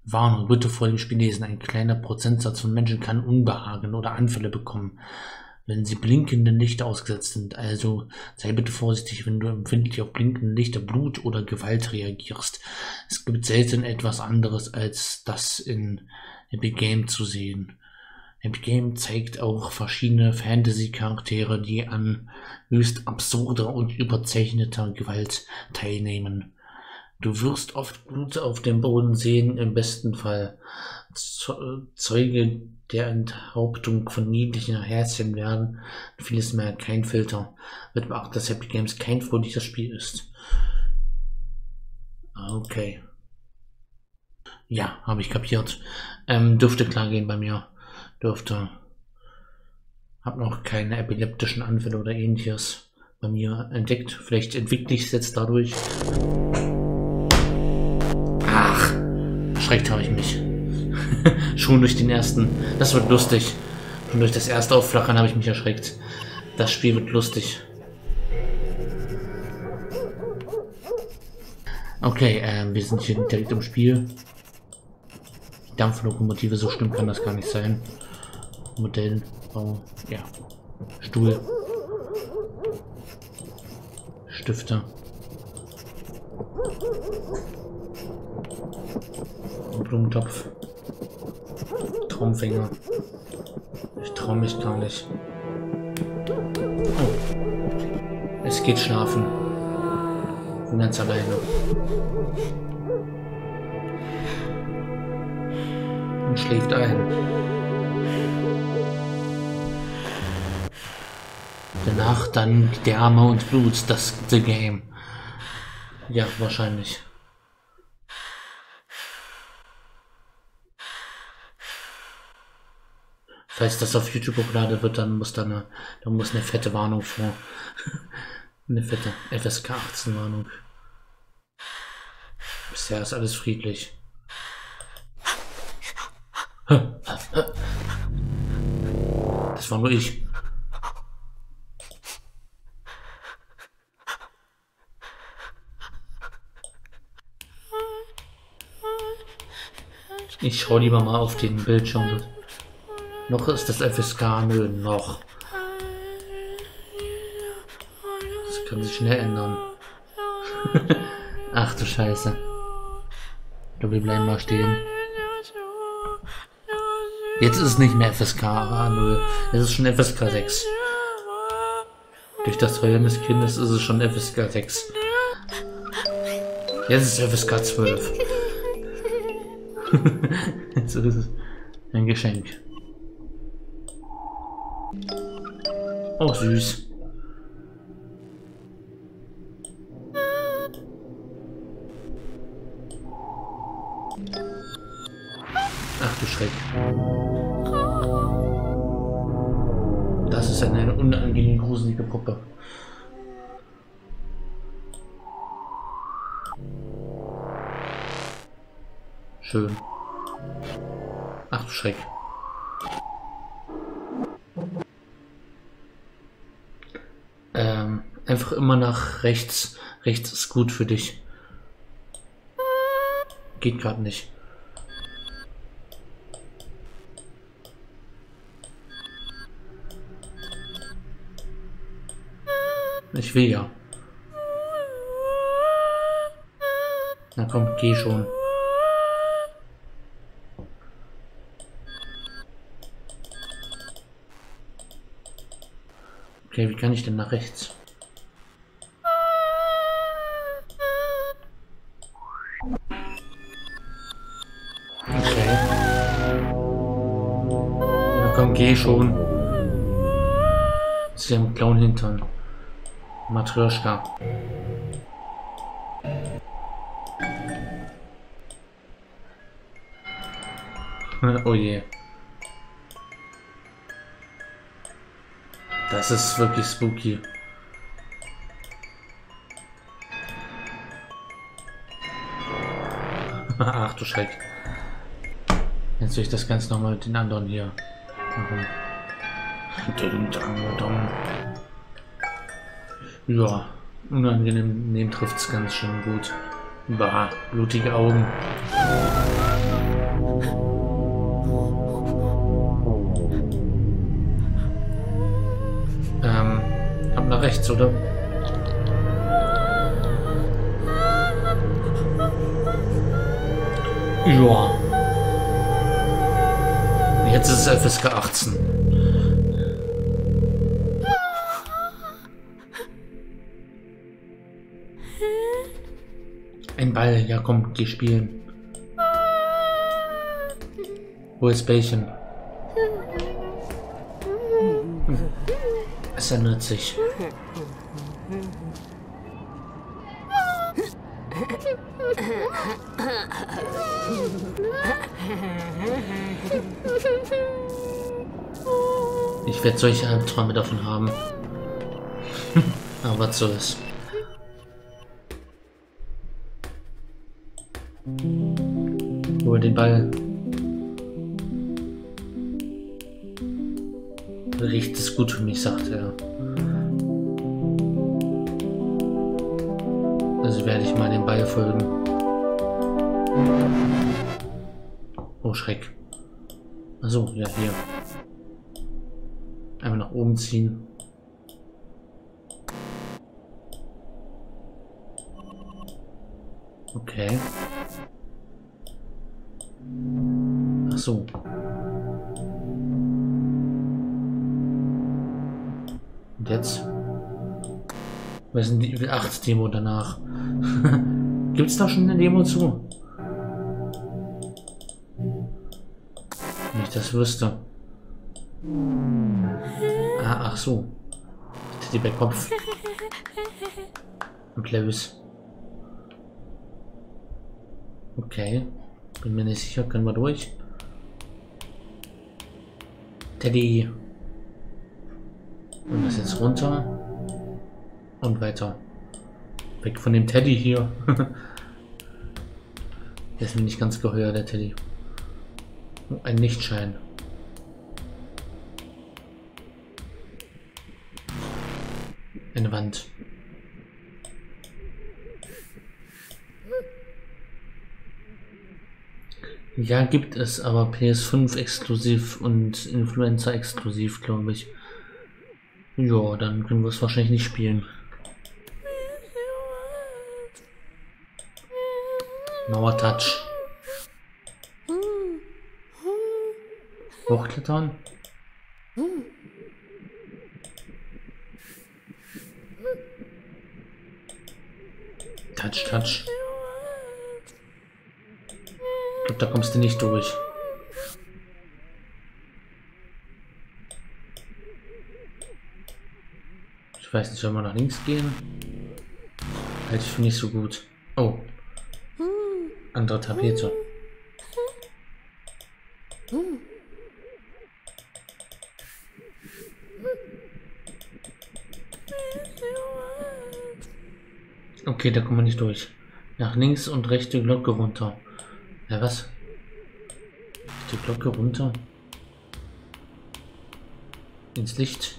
Warnung, bitte vor dem Spiel lesen. Ein kleiner Prozentsatz von Menschen kann Unbehagen oder Anfälle bekommen, wenn sie blinkenden Lichter ausgesetzt sind. Also sei bitte vorsichtig, wenn du empfindlich auf blinkende Lichter, Blut oder Gewalt reagierst. Es gibt selten etwas anderes als das in Epic Game zu sehen. Epic Game zeigt auch verschiedene Fantasy-Charaktere, die an höchst absurder und überzeichneter Gewalt teilnehmen. Du wirst oft Blut auf dem Boden sehen, im besten Fall Zeuge der Enthauptung von niedlichen Herzchen werden und vieles mehr. Kein Filter. Wird beachtet, dass Epic Games kein fröhliches Spiel ist. Okay. Ja, habe ich kapiert. Dürfte klar gehen bei mir. Dürfte. Hab noch keine epileptischen Anfälle oder ähnliches bei mir entdeckt. Vielleicht entwickle ich es jetzt dadurch. Ach, erschreckt habe ich mich. Schon durch den ersten. Das wird lustig. Schon durch das erste Aufflackern habe ich mich erschreckt. Das Spiel wird lustig. Okay, wir sind hier direkt im Spiel. Dampflokomotive, so schlimm kann das gar nicht sein. Modellbau, ja. Stuhl. Stifte. Blumentopf. Traumfänger. Ich traue mich gar nicht. Oh. Es geht schlafen. Bin ganz alleine. Und schläft ein. Danach dann Gedärme und Blut, das The Game. Ja, wahrscheinlich. Falls das auf YouTube hochladen wird, dann muss eine fette Warnung vor. Eine fette FSK 18 Warnung. Bisher ist alles friedlich. Das war nur ich. Ich schaue lieber mal auf den Bildschirm. Noch ist das FSK, nö, noch. Das kann sich schnell ändern. Ach du Scheiße. Wir bleiben mal stehen. Jetzt ist es nicht mehr FSK 0, es ist schon FSK 6. Durch das Heulen des Kindes ist es schon FSK 6. Jetzt ist es FSK 12. Jetzt ist es ein Geschenk. Oh, süß. Ach du Schreck. Das ist eine unangenehm gruselige Puppe. Schön. Ach du Schreck. Einfach immer nach rechts. Rechts ist gut für dich. Geht gerade nicht. Ich will ja. Na komm, geh schon. Okay, wie kann ich denn nach rechts? Okay. Na komm, geh schon. Sie haben einen blauen Hintern. Matryoshka. Oh je. Das ist wirklich spooky. Ach du Schreck. Jetzt will ich das Ganze nochmal mit den anderen hier machen. Ja, unangenehm trifft es ganz schön gut. Bah, blutige Augen. rechts, oder? Ja. Jetzt ist es FSK 18. Ein Ball, ja komm, geh spielen. Wo ist Bällchen? Es ändert sich. Ich werde solche Albträume davon haben. Aber was soll's. Hol den Ball. Riecht es gut für mich, sagt er. Also werde ich mal den Ball folgen. Oh, Schreck. Achso, ja, hier. Einmal nach oben ziehen. Okay. Ach so. Und jetzt? Was ist denn die Übel 8 Demo danach? Gibt es da schon eine Demo zu? Wenn ich das wüsste. Ah, ach so. Die bei Kopf. Und Lewis. Okay. Bin mir nicht sicher. Können wir durch? Teddy. Und das jetzt runter. Und weiter. Weg von dem Teddy hier. Der ist mir nicht ganz geheuer, der Teddy. Oh, ein Lichtschein. Eine Wand. Ja, gibt es, aber PS5 exklusiv und Influencer exklusiv, glaube ich. Ja, dann können wir es wahrscheinlich nicht spielen. Mauertouch. Hochklettern. Touch. Ich glaube, da kommst du nicht durch. Ich weiß nicht, soll man nach links gehen? Halte ich für nicht so gut. Oh. Andere Tapete. Okay, da kommen wir nicht durch. Nach links und rechte Glocke runter. Ja, was? Die Glocke runter. Ins Licht.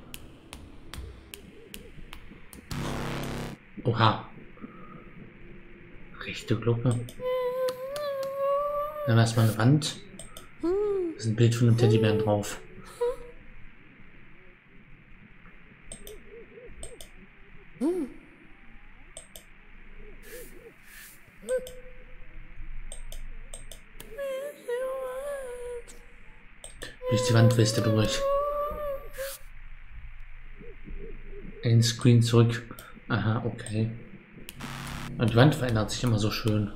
Oha. Rechte Glocke. Dann war erstmal eine Wand. Da ist ein Bild von einem Teddybären drauf. Durch die Wand willst du durch. Ein Screen zurück. Aha, okay. Und die Wand verändert sich immer so schön.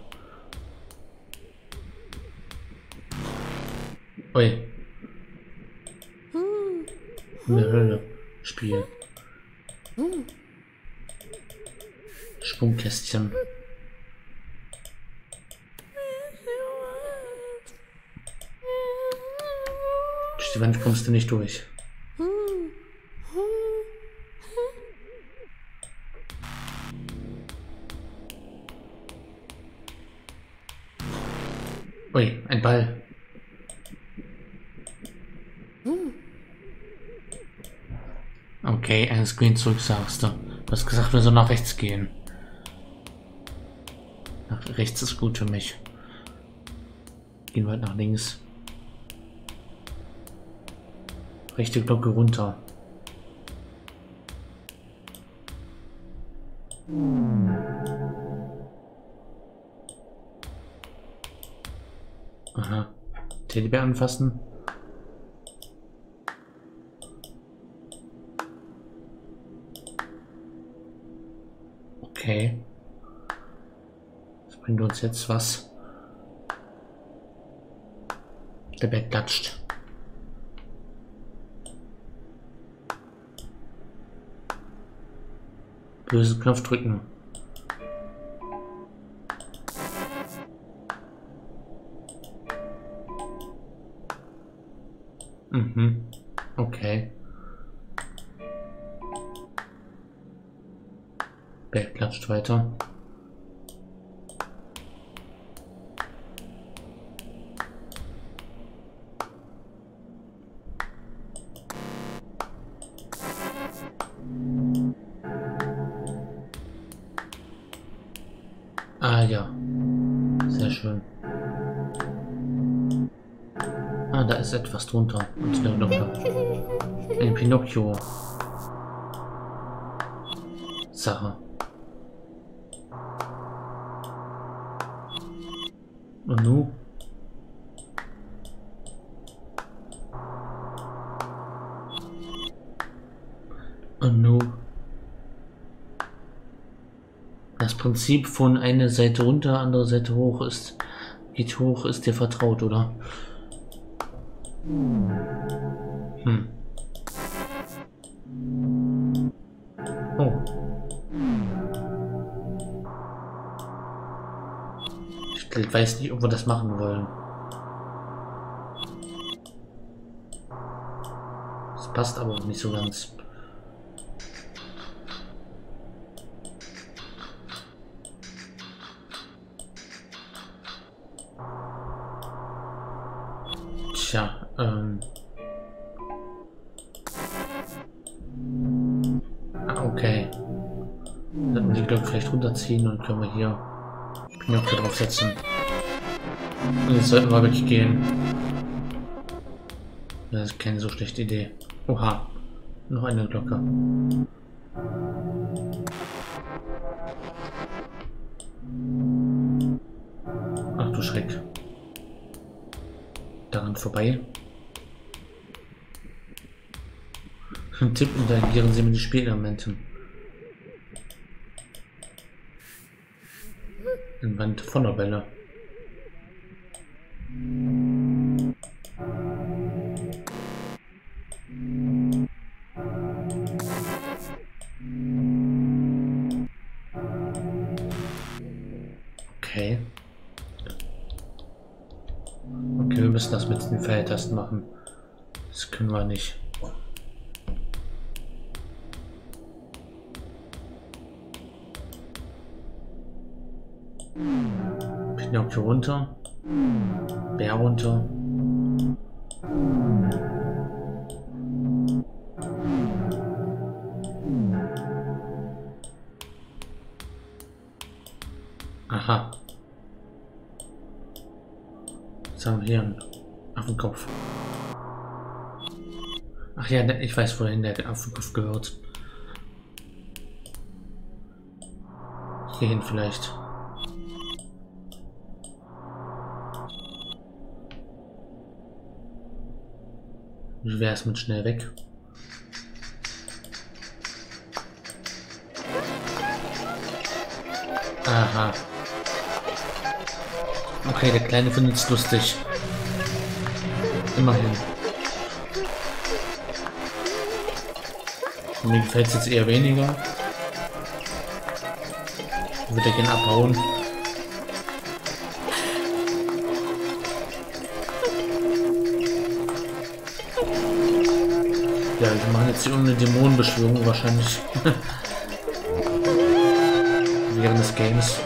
Ui. In der Höhle. Spiel. Sprungkästchen. Durch die Wand kommst du nicht durch. Ui, ein Ball. Okay, ein Screen zurück, sagst du. Du hast gesagt, wir sollen nach rechts gehen. Nach rechts ist gut für mich. Gehen wir halt nach links. Rechte Glocke runter. Aha. Teddybär anfassen. Okay. Das bringt uns jetzt was. Der Bär klatscht. Böse Knopf drücken. Mhm. Okay. Bär klatscht weiter. Ah ja, sehr schön. Ah, da ist etwas drunter. Und der Doktor. Ein Pinocchio. Sache. Und nu? Und nu? Das Prinzip von einer Seite runter, andere Seite hoch geht hoch, ist dir vertraut, oder? Hm. Oh. Ich weiß nicht, ob wir das machen wollen. Das passt aber auch nicht so ganz. Tja, okay. Dann die Glocke vielleicht runterziehen und können wir hier Pinocchio draufsetzen. Und jetzt sollten wir wirklich gehen. Das ist keine so schlechte Idee. Oha, noch eine Glocke. Ach du Schreck. Daran vorbei. Tippen, da agieren sie mit den Spielelementen. Ein Band voller Bälle. Okay. Okay, wir müssen das mit den Pfeiltasten machen. Das können wir nicht. Pinocchio runter. Bär runter. Aha. Jetzt haben wir hier einen Affenkopf. Ach ja, ich weiß, wohin der Affenkopf gehört. Hierhin vielleicht. Wie wäre es mit schnell weg? Aha. Okay, der Kleine findet es lustig. Immerhin. Und mir gefällt es jetzt eher weniger. Würde er gerne abhauen. Ja, wir machen jetzt hier irgendeine Dämonenbeschwörung wahrscheinlich. Während des Games.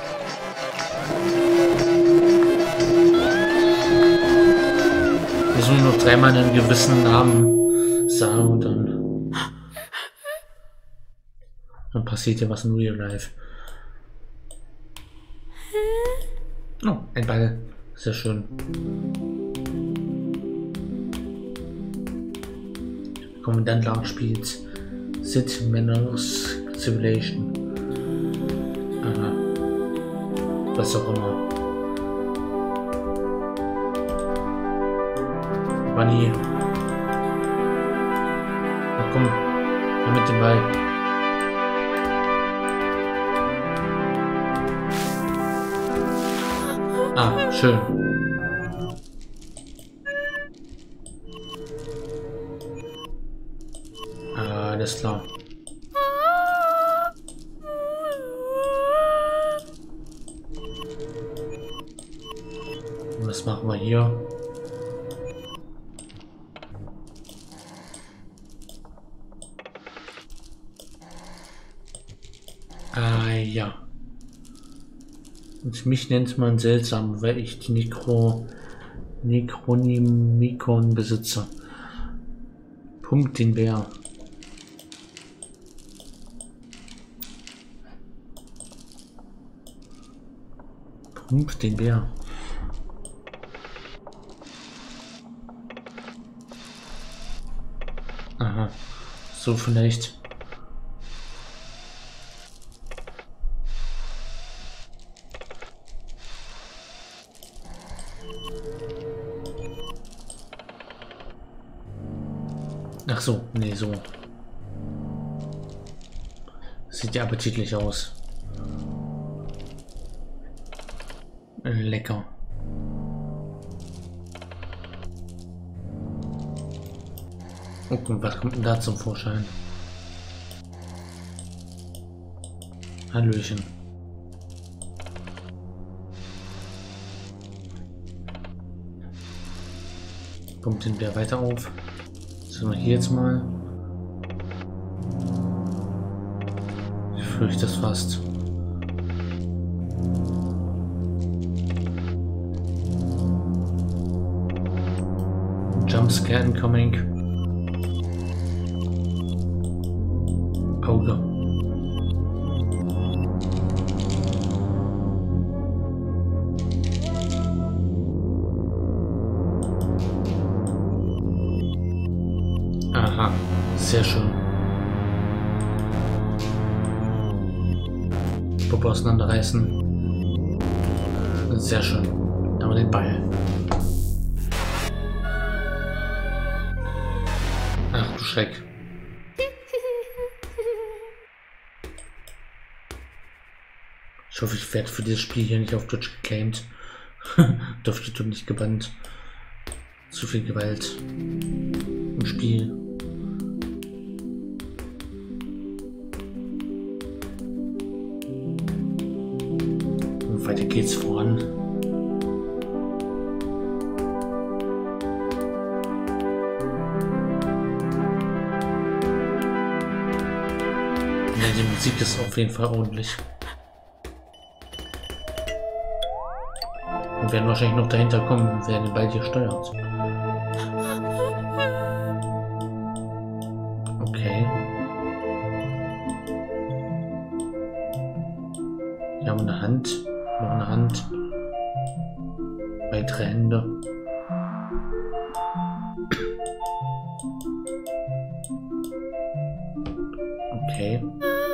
Wir sollen noch dreimal einen gewissen Namen sagen und dann passiert ja was in Real Life. Oh, ein Ball. Sehr schön. Kommandant Large spielt Sid Meier's Civilization. Aha. Was auch immer. Bunny. Na komm, komm mit dem Ball. Ah, schön. Alles klar. Und was machen wir hier? Ja. Und mich nennt man seltsam, weil ich die Necronomicon besitze. Pumpt den Bär. Pumpt den Bär. Aha. So vielleicht. Ach so, nee, so. Sieht ja appetitlich aus. Lecker. Okay, was kommt denn da zum Vorschein? Hallöchen. Kommt den Bär weiter auf. Sind wir hier jetzt mal? Ich fürchte das fast. Jumpscare incoming. Auge. Aha, sehr schön. Puppe auseinanderreißen. Sehr schön. Da haben wir den Ball. Ach du Schreck. Ich hoffe, ich werde für dieses Spiel hier nicht auf Twitch geclaimed. Auf YouTube nicht gebannt. Zu viel Gewalt im Spiel. Und weiter geht's voran. Ja, die Musik ist auf jeden Fall ordentlich. Wir werden wahrscheinlich noch dahinter kommen, wer den Ball hier steuert. Okay. Wir haben eine Hand. Noch eine Hand. Weitere Hände. Okay.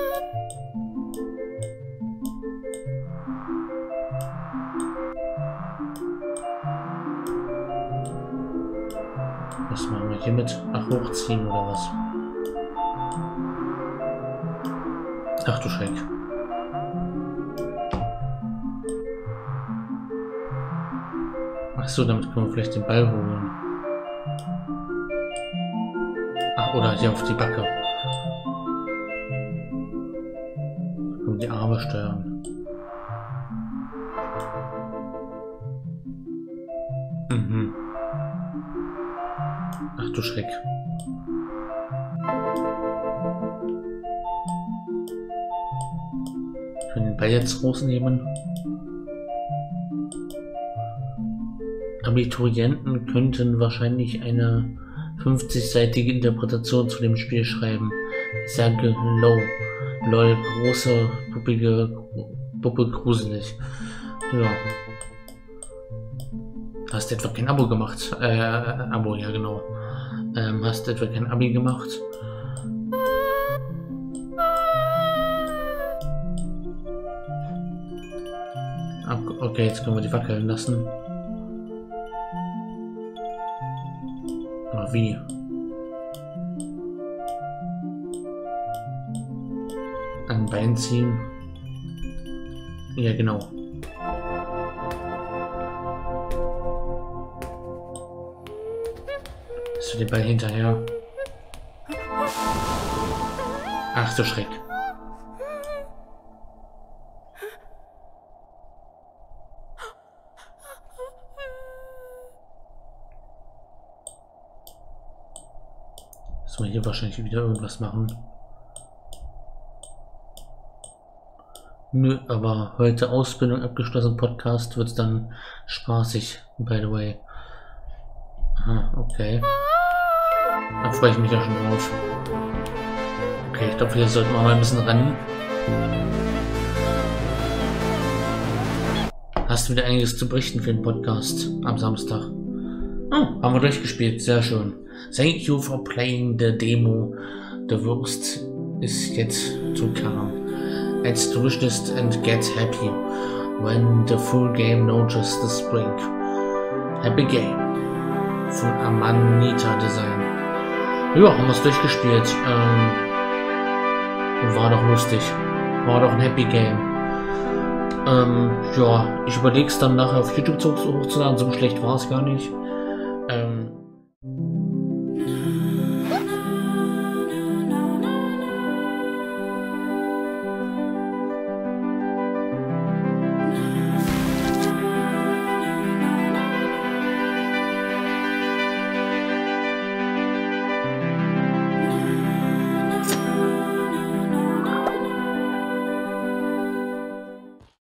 Was machen wir hier mit? Ach, hochziehen oder was? Ach du Schreck. Ach so, damit können wir vielleicht den Ball holen. Ach, oder hier auf die Backe. Können wir die Arme steuern. Mhm. Ach du Schreck. Ich kann den Ball jetzt rausnehmen. Abiturienten könnten wahrscheinlich eine 50-seitige Interpretation zu dem Spiel schreiben. Ich sage lol, große, Puppe gruselig. Ja. Hast du etwa kein Abo gemacht? Abo, ja genau. Hast du etwa kein Abi gemacht? okay, jetzt können wir die wackeln lassen. Aber wie? Ein Bein ziehen. Ja, genau. Ist für den Ball hinterher. Ach du Schreck. Müssen wir hier wahrscheinlich wieder irgendwas machen. Nö, aber heute Ausbildung abgeschlossen, Podcast wird dann spaßig, by the way. Aha, okay. Da freue ich mich ja schon drauf. Okay, ich glaube, hier sollten wir mal ein bisschen rennen. Hast du wieder einiges zu berichten für den Podcast am Samstag? Oh, haben wir durchgespielt, sehr schön. Thank you for playing the demo. The worst is yet to come. Add the wishlist and get happy when the full game launches this spring. Happy Game von Amanita Design. Ja, haben wir es durchgespielt. War doch lustig. War doch ein Happy Game. Ja, ich überlege es dann nachher auf YouTube hochzuladen. So schlecht war es gar nicht.